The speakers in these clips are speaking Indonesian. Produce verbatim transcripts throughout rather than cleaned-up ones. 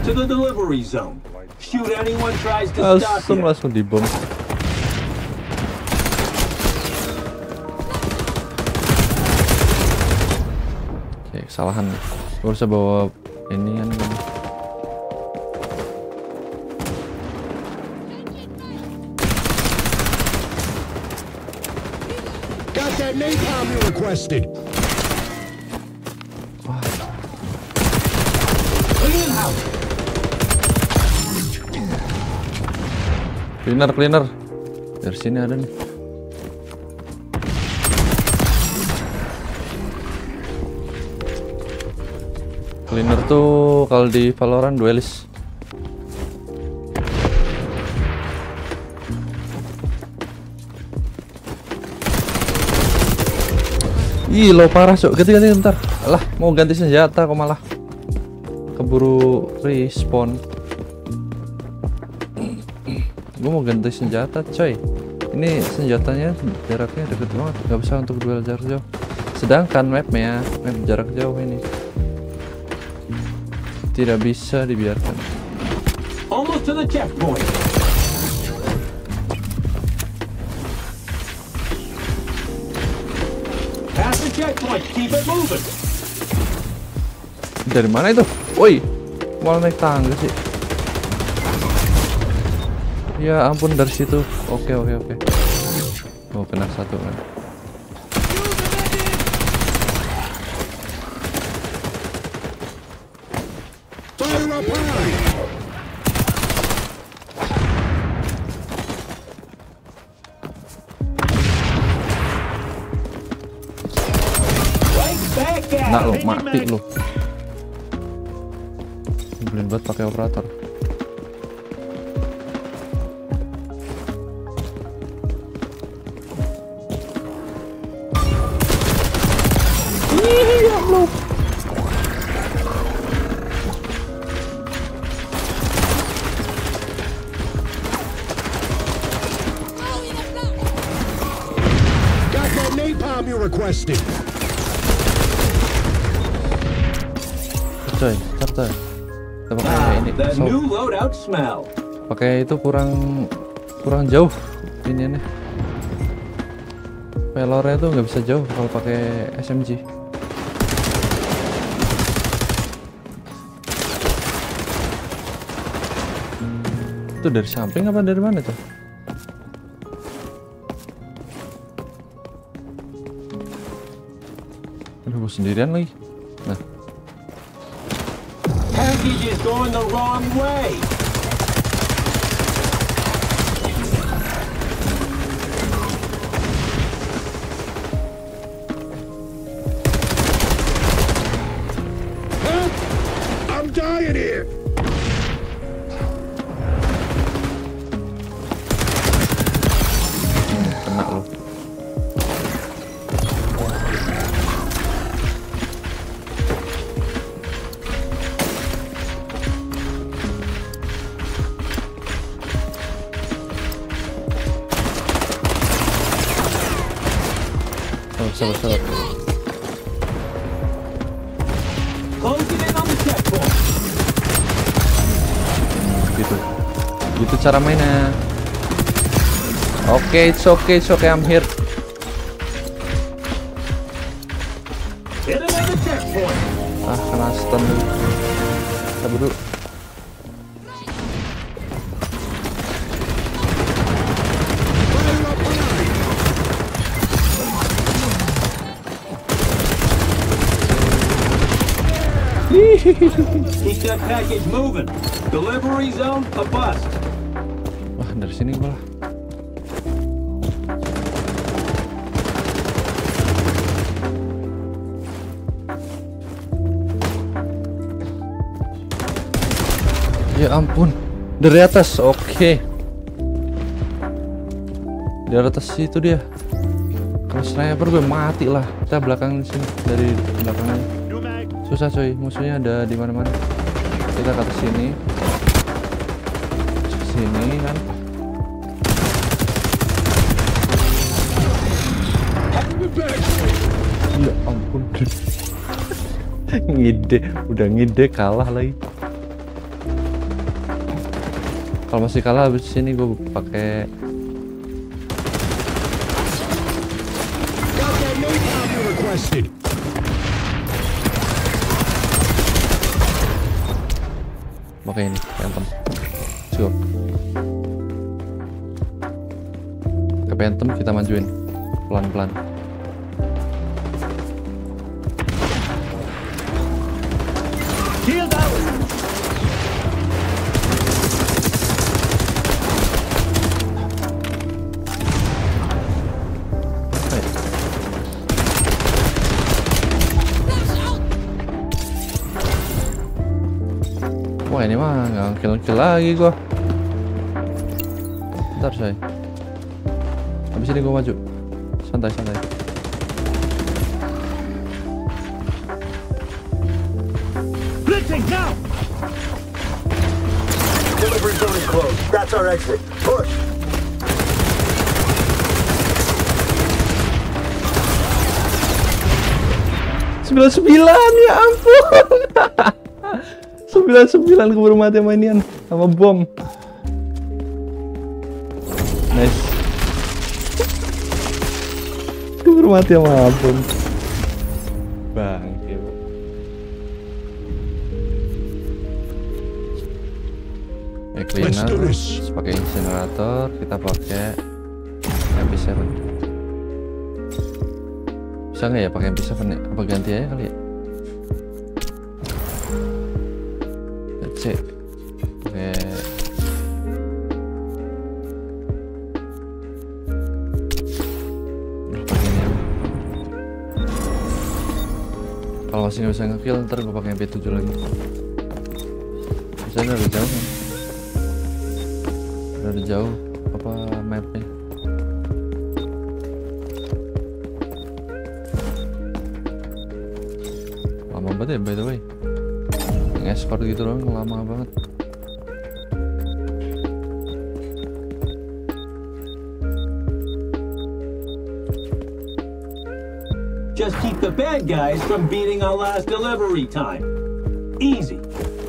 to the delivery zone. Shoot anyone tries to stop Langsung you. langsung dibom. Oke, kesalahan. Gue harusnya bawa ini kan. Got that napalm you requested. Clean house. Cleaner, cleaner. Dari sini ada nih. Cleaner tuh kalau di Valorant duelis. Ih, lo parah, Cok. Ganti-ganti bentar. Alah, mau ganti senjata kok malah keburu respawn. Gue mau ganti senjata, coy. Ini senjatanya jaraknya deket banget, nggak bisa untuk duel jarak jauh. Sedangkan mapnya map jarak jauh ini tidak bisa dibiarkan. Almost to the checkpoint. Pass the checkpoint. Keep it moving. Dari mana itu? Woi, malah naik tangga sih. Ya ampun, dari situ. Oke oke oke. Oh, kena satu kan. Fire up high. Right back at Nah lo, it. mati lo. Beliin buat pakai operator. Got that napalm you requested. Coy, car coy. Kita pakai Ah, ini. the So, new loadout smell. pakai itu kurang kurang jauh ini nih. Pelornya tuh nggak bisa jauh kalau pakai S M G. Itu dari samping apa dari mana tuh? Aduh, gue sendirian lagi. Nah, Package is going the wrong way. Help! I'm dying here. kena lu. Oh, sabar, sabar. Closing in on the checkpoint. Gitu. Gitu cara mainnya. Oke, it's okay, it's okay, I'm here. Hit another checkpoint. Ah, kena stun dulu. Sabar dulu. Fire up high. Keep that package moving. Delivery zone a bust. Wah, dari sini malah. Ya ampun, dari atas, oke. Dari atas itu dia. Kalau sniper gue mati lah. Kita belakang sini, dari belakangnya. Susah coy, musuhnya ada di mana-mana. Kita ke atas sini, sini kan. Ya ampun. Ngide, udah ngide kalah lagi. Kalau masih kalah habis sini gue pakai Got that napalm you requested. pakai ini Phantom. Let's go. Ke Phantom kita majuin pelan-pelan. Shield out! Wah ini mah nggak kill-kill lagi gua. Bentar say. Habis ini gua maju. Santai-santai. Blitzing now! Delivery zone is closed. That's our exit. Push. sembilan sembilan ya ampun. sembilan sembilan keburu mati sama inian sama bom. Nice. Keburu mati sama bom. Bang. Ya Let's do cleaner. this. Terus pakai incinerator, kita pakai M P tujuh. Bisa nggak ya pakai M P tujuh ya? Apa ganti aja kali ya? Let's see. Oke. Udah pakai ini aja. Kalau masih nggak bisa nge-kill, ntar gue pakai M P tujuh lagi. Bisa nggak jauh kan? Udah jauh apa mapnya? Lama banget ya by the way. Nge-escort gitu doang lama banget. Just keep the bad guys from beating our last delivery time. Easy.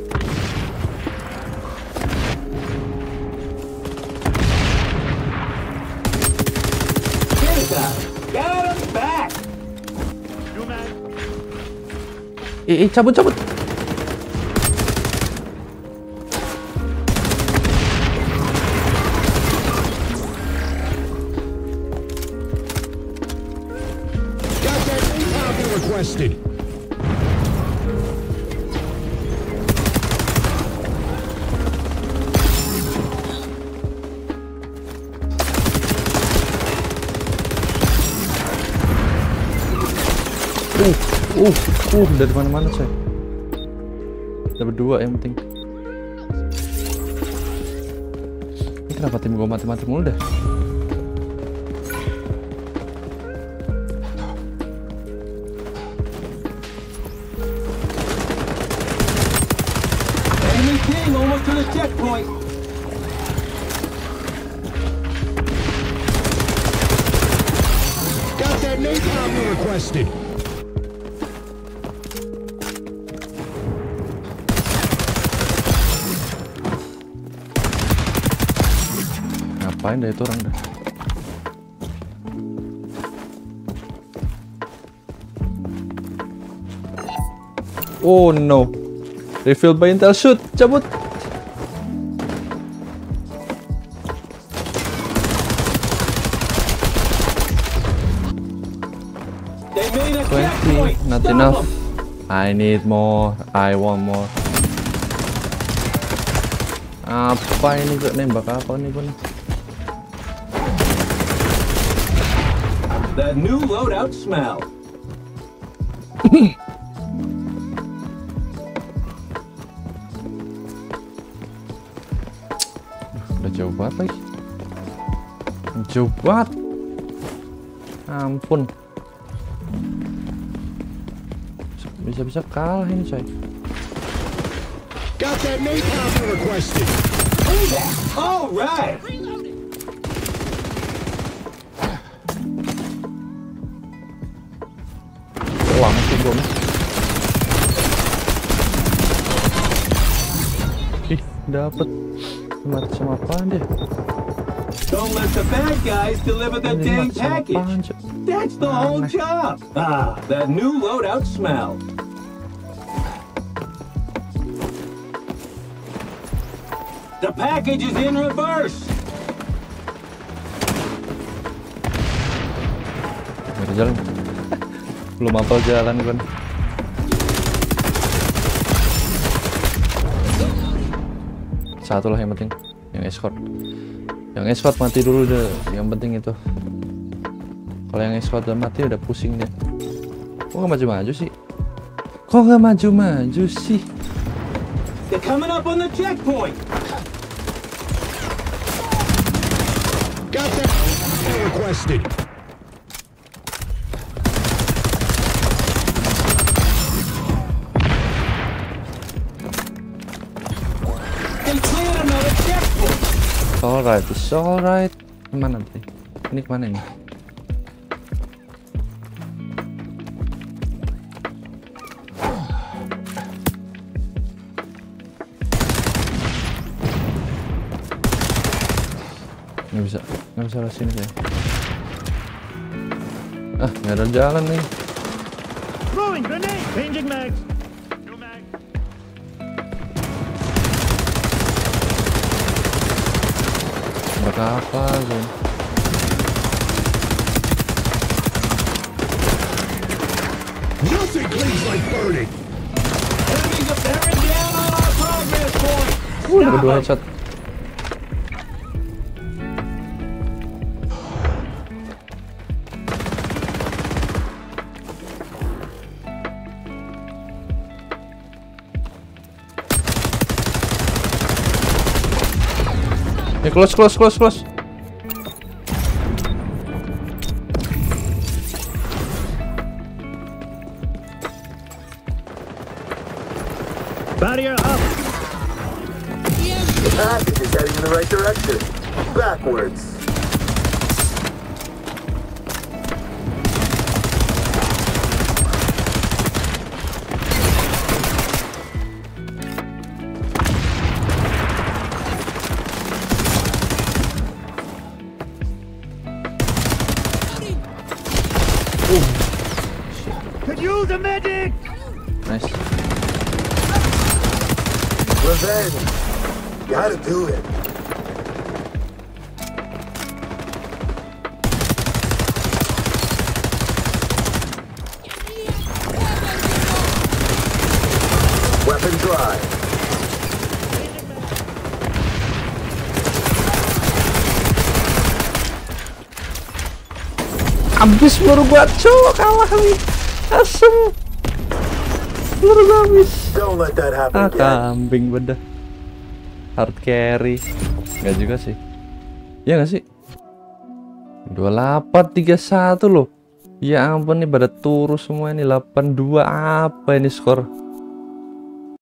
Got him back. Eh, eh cabut cabut. Got that napalm you requested. Uh, uh, uh, dari mana-mana coy. Dapat dua yang penting. Ini kenapa tim gua mati-mati mulu dah? Enemy team almost to the checkpoint. Got that napalm you requested. Ngapain dah itu orang dah? Oh no. Refill by intel, shoot, cabut. They made a twenty, checkpoint. not Stop enough. 'em. I need more. I want more. Apa ini kok nembak apa nih pun? The new loadout smell. Udah jauh banget lagi. Jauh banget. Ampun. Bisa-bisa kalah ini coy. Got that napalm you requested. All right. Lama sih gua. Ih, dapet. Mati sama apaan dia? Don't let the bad guys deliver the Ini dang mati sama apaan, package. Cok? That's the whole job. Ah, that new loadout smell. The package is in reverse. Nggak jalan. Belum hafal jalan kan. Satu lah yang penting, yang escort. Yang escort mati dulu deh, yang penting itu. Kalau yang escort udah mati udah pusing deh. Kok nggak maju-maju sih? Kok nggak maju-maju sih? They're coming up on the checkpoint. Got that requested. They cleared another checkpoint. Alright, it's alright. Kemana tadi? Ini kemana ini? Nggak bisa, nggak bisa lewat sini saya. Ah, nggak ada jalan nih. Throwing grenade! Changing mags! New mag! Nggak apa-apa, Zon. Nothing cleans like burning. Enemies are bearing down on our progress point. Uh, dapat dua headshot. Eh, close, close, close, close. Barrier up! The package is heading in the right direction. Backwards. Could use a medic! Nice. Revenge. Gotta do it. Weapon dry. Abis peluru gua, cok, kalah nih. Asem. Peluru gua habis. Don't let that happen Ah, again. kambing bedah. Hard carry. Enggak juga sih. Ya nggak sih? dua puluh delapan tiga puluh satu loh. Ya ampun nih pada turun semua ini. Delapan dua apa ini skor?